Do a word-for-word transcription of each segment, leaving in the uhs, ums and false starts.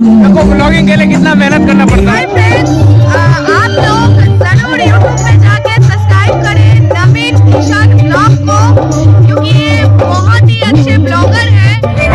देखो ब्लॉगिंग के लिए कितना मेहनत करना पड़ता है। आप लोग जरूर यूट्यूब पे जाके सब्सक्राइब करें नवीन किशन ब्लॉग को, क्योंकि ये बहुत ही अच्छे ब्लॉगर हैं।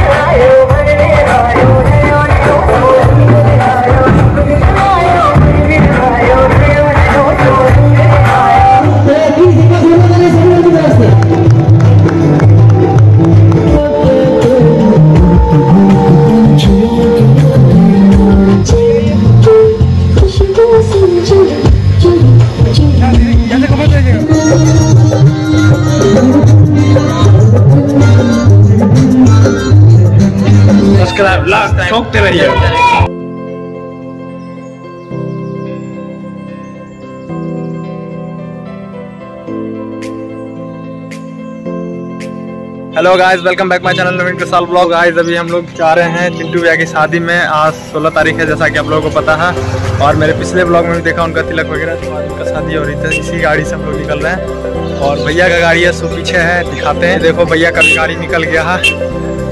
ठोकते रहिए। Hello guys, welcome back my channel Naveen Kisan blog. Guys अभी हम लोग जा रहे हैं चिंटू भैया की शादी में। आज सोलह तारीख है, जैसा कि आप लोगों को पता है, और मेरे पिछले ब्लॉग में भी देखा उनका तिलक वगैरह, तो आज उनका शादी हो रही थी। इसी गाड़ी से हम लोग निकल रहे हैं और भैया का गाड़ी है सो पीछे है, दिखाते हैं। देखो भैया का भी गाड़ी निकल गया है।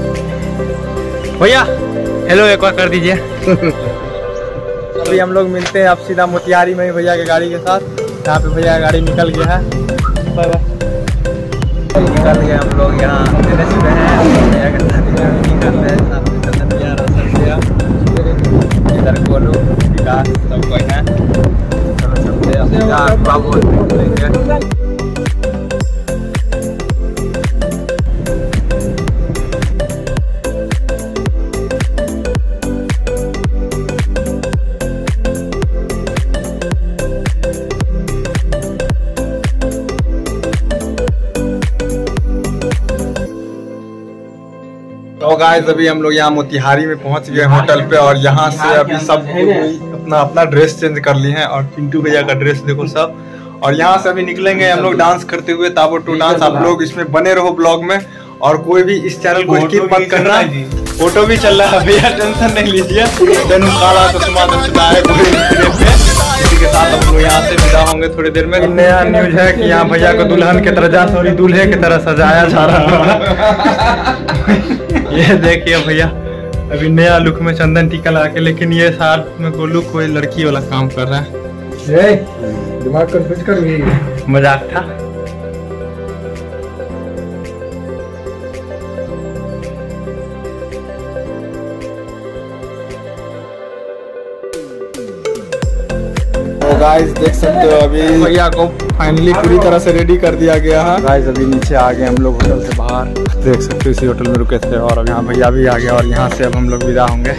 भैया हेलो एक बार कर दीजिए। अभी हम लोग मिलते हैं अब सीधा मोतिहारी में भैया के गाड़ी के साथ। यहाँ पे भैया का गाड़ी निकल गया है। Bye bye. निकल गए हम लोग यहाँ टेरेस पे हैं, भैया के शादी में निकल रहे हैं। सामने चंदन भैया, रौशन भैया, इधर गोलू, विकास, सब कोई है। चलो चलते हैं बाबू लेंगे। तो गाइस अभी हम लोग यहाँ मोतिहारी में पहुंच गए होटल पे, और यहाँ से अभी सब अपना अपना ड्रेस चेंज कर लिए हैं। और चिंटू भैया का ड्रेस देखो सब। और यहाँ से अभी निकलेंगे हम लोग डांस करते हुए, ताबो टू डांस। आप लोग इसमें बने रहो ब्लॉग में, और कोई भी इस चैनल को स्किप मत करना। फोटो भी चल रहा है भैया, टेंशन नहीं लीजिए। इसी के साथ हम लोग यहाँ से विदा होंगे थोड़ी देर में। नया न्यूज है कि यहाँ भैया को दुल्हन की तरह, सॉरी दूल्हे की तरह सजाया जा रहा है। ये देखिए भैया अभी नया लुक में चंदन टीका लगा के, लेकिन ये साथ में गोलू कोई लड़की वाला काम कर रहा है। दिमाग कंफ्यूज कर रही है, मजाक था। तो गाइस देख सकते हो अभी भैया को फाइनली पूरी तरह से रेडी कर दिया गया है। गाइस अभी नीचे आ गए हम लोग होटल से बाहर, देख सकते हो इसी होटल में रुके थे। और अब यहाँ भैया भी आ गया, और यहाँ से अब हम लोग विदा होंगे।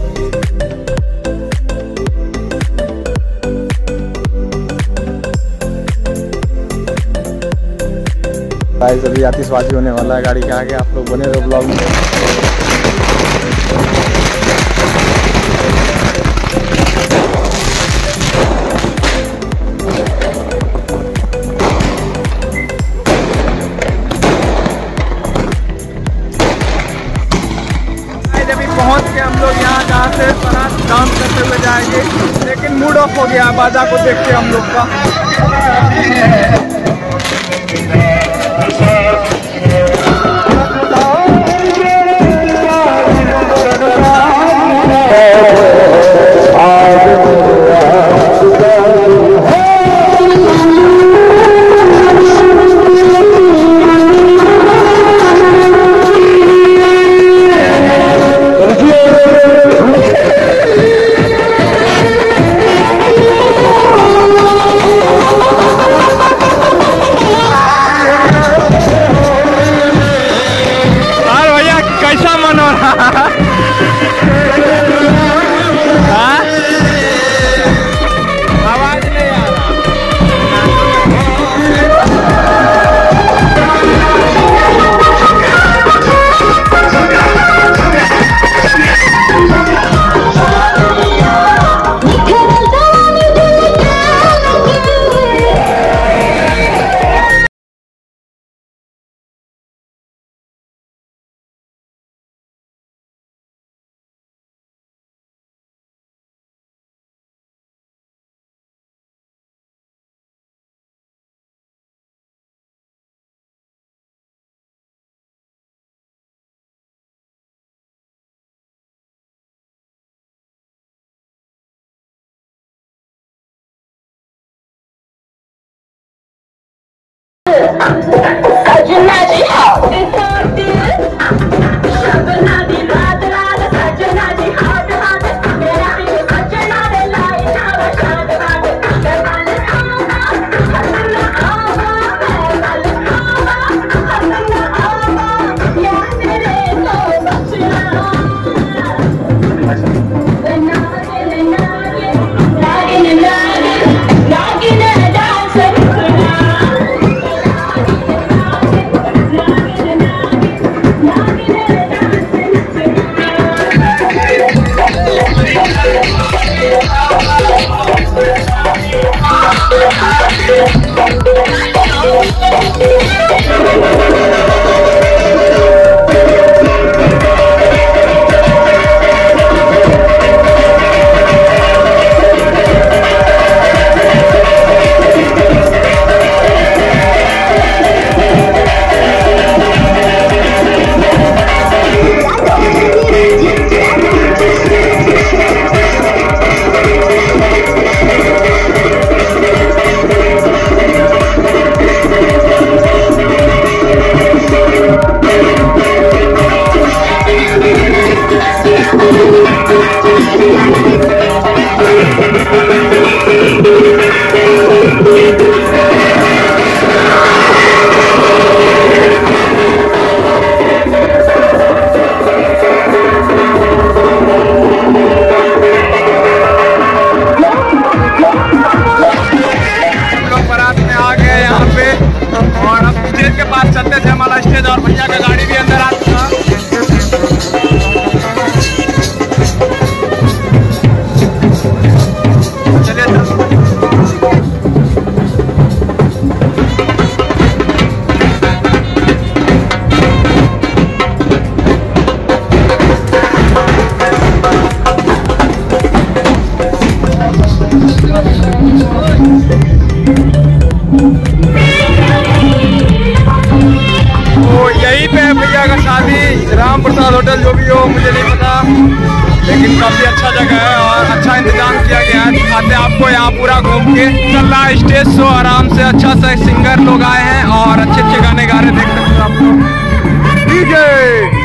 गाइस अभी आतिशबाजी होने वाला है गाड़ी के आगे, आप लोग बने रहो ब्लॉग में। पहुंच के हम लोग यहाँ जहाँ से बारात डांस करते हुए जाएंगे, लेकिन मूड ऑफ हो गया बाजा को देख के हम लोग का। राम प्रसाद होटल जो भी हो मुझे नहीं पता, लेकिन काफ़ी अच्छा जगह है और अच्छा इंतजाम किया गया है। दिखाते आपको यहाँ पूरा घूम के। चल रहा है स्टेज शो आराम से, अच्छा सा सिंगर लोग आए हैं और अच्छे अच्छे गाने गा रहे, देख सकते हो आप लोग। डीजे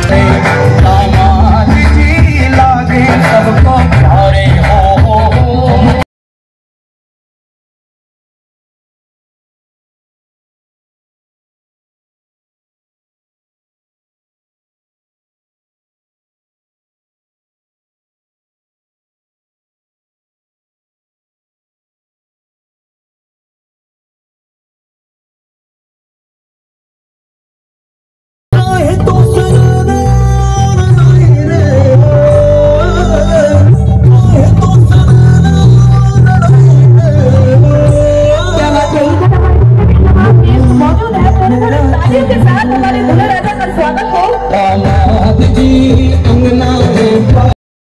दामाद जी लागे सबको प्यारे हो। दामाद जी अंगना में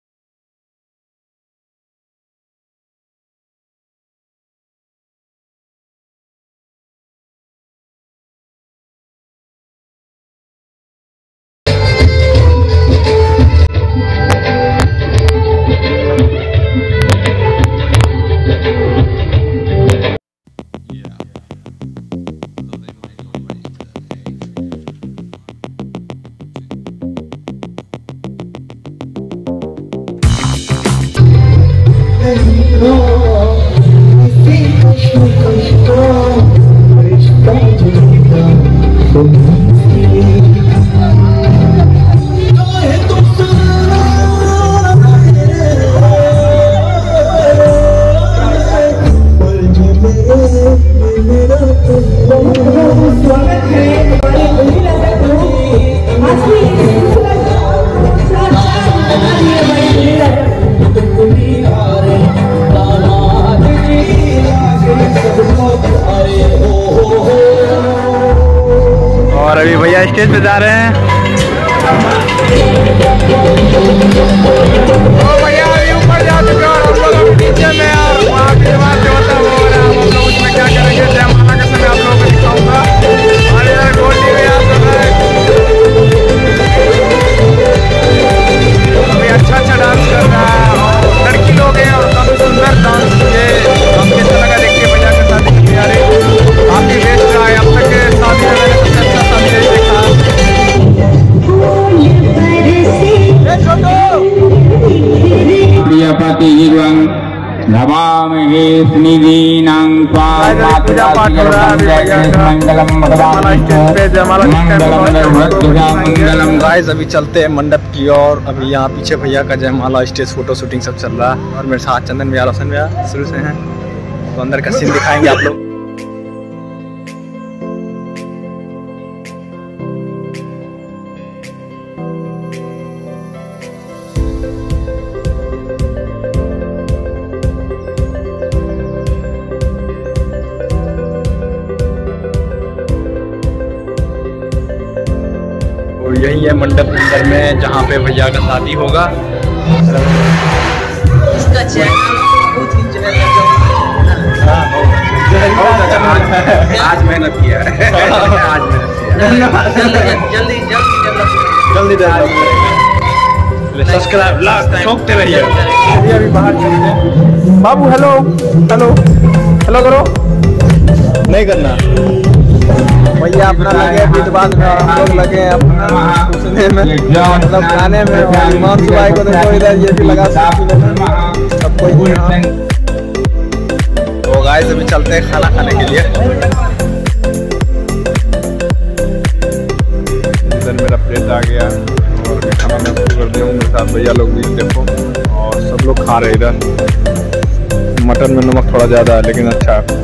और अभी भैया स्टेज पे जा रहे हैं। ओ भैया अभी ऊपर जा चुके हैं और हम लोग अभी नीचे में और वहाँ भी जमात जो होता है वो हो रहा है। हम लोग उसमें क्या करेंगे जयमाला का समय आप लोगों को दिखाऊंगा। और इधर गोल्डी भैया सब है, अभी अच्छा अच्छा डांस कर रहा है और लड़की लोग हैं और काफी सुंदर डांस किए। हम कैसा लगा देखिए भैया के शादी की तैयारी काफी बेस्ट रहा है। अब तक के शादी में मैंने सबसे अच्छा शादी यही देखा। प्रियपति गिरवं नमामहे स्निधीनां त्वां मंगलम मंगलम। गाइस अभी चलते हैं मंडप की ओर। अभी यहाँ पीछे भैया का जयमाला स्टेज फोटो शूटिंग सब चल रहा है और मेरे साथ चंदन भैया रोशन भैया शुरू से हैं, तो अंदर का सीन दिखाएंगे आप लोग। और यही है मंडप अंदर में जहाँ पे भैया का शादी होगा। इसका चैनल बहुत ही आज मेहनत किया है, आज मेहनत किया जल्दी जल्दी जल्दी जल्दी सब्सक्राइब लास्ट ठोकते रहिए। अभी अभी बाहर चलते हैं। बाबू हेलो हेलो हेलो करो, नहीं करना। भैया अपना लगे विद्वान में और हम लोग लगे अपना सुनने में, मतलब गाने में। और इमाम सुबाई को देखो इधर ये भी लगा सब कोई। तो गाइस अभी चलते हैं खाना खाने के लिए। इधर मेरा प्लेट आ गया और खाना मैं शुरू कर दिया हूँ। मेरे साथ भैया लोग भी देखो और सब लोग खा रहे हैं। इधर मटन में नमक थोड़ा ज़्यादा है लेकिन अच्छा है।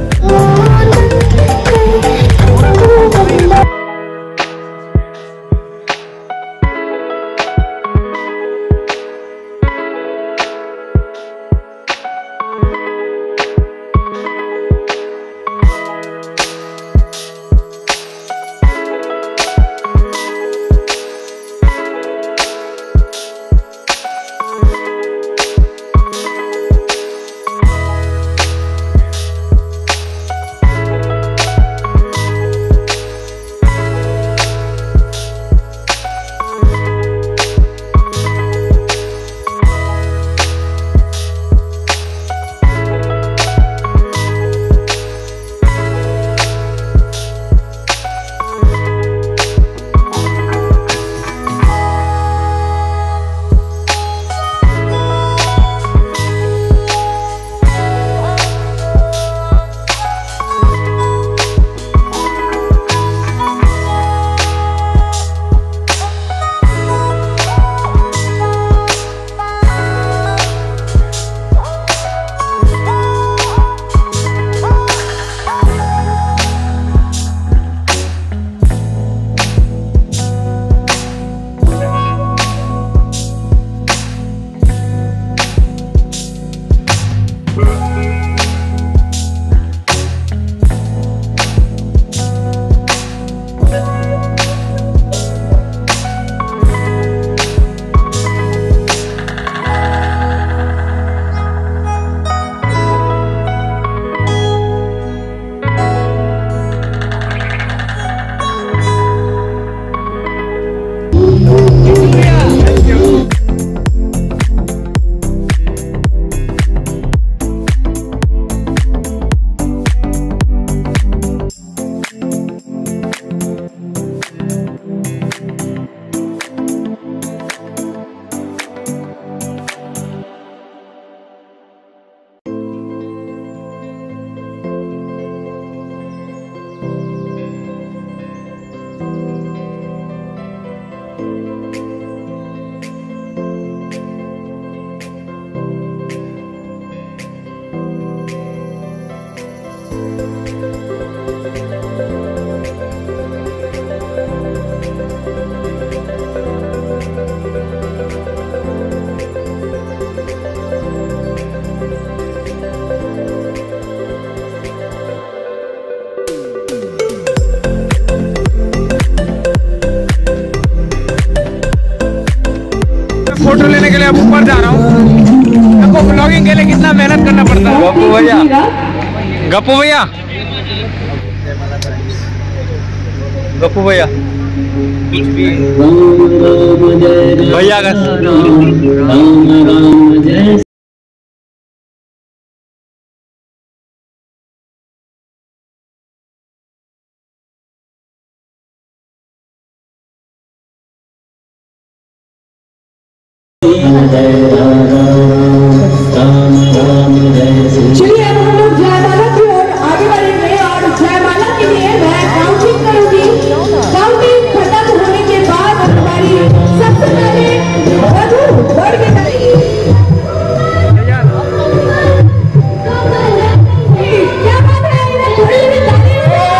फोटो लेने के लिए अब ऊपर जा रहा हूँ। आपको ब्लॉगिंग के लिए कितना मेहनत करना पड़ता है। गप्पू भैया, गप्पू भैया, गप्पू भैया, भैया का चलिए अब हम लोग जयमाला की ओर आगे बढ़ेंगे और जयमाला के लिए मैं काउंटिंग करूंगी। काउंटिंग खत्म होने के बाद हमारी सबसे पहले वधू बढ़ के जाएगी। क्या बात है, थोड़ी भी ताली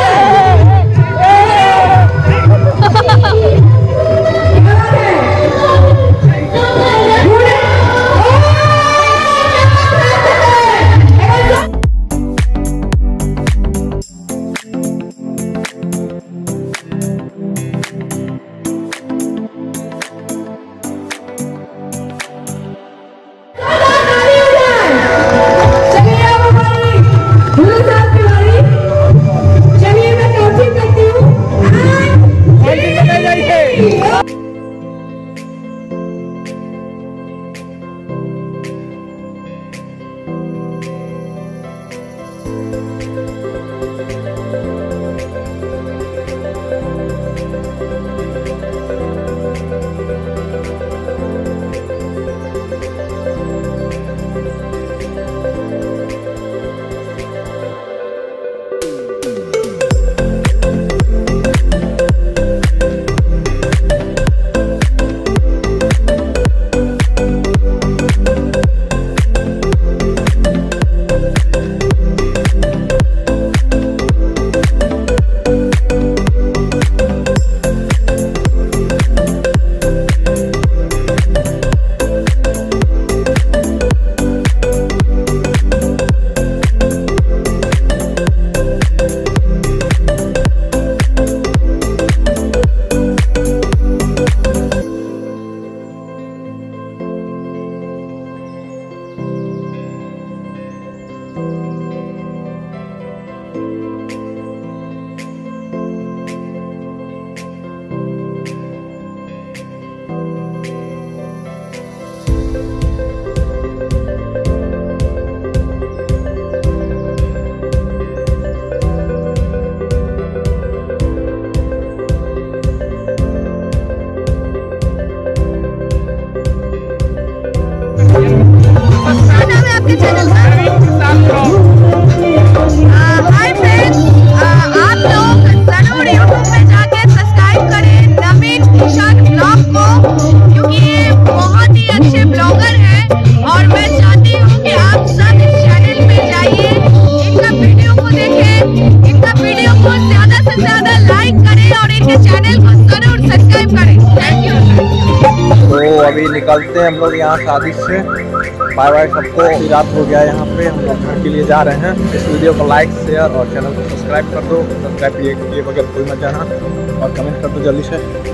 अभी निकलते हैं हम लोग यहाँ शादी से। बाय बाय सबको। रात हो गया यहाँ पे, हम लोग घर के लिए जा रहे हैं। इस वीडियो को लाइक शेयर और चैनल को सब्सक्राइब कर दो। सब्सक्राइब किए बगैर कोई मत जाना और कमेंट कर दो जल्दी से।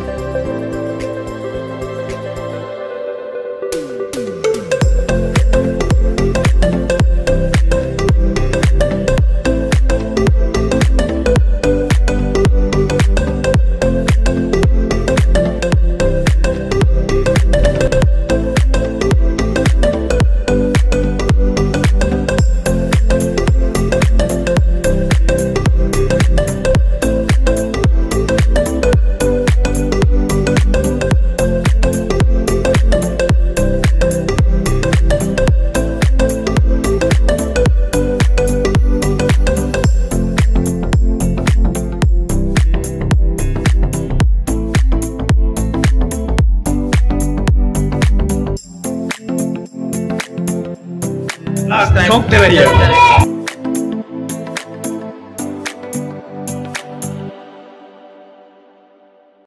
लास्ट टाइम ठोकते रहिए।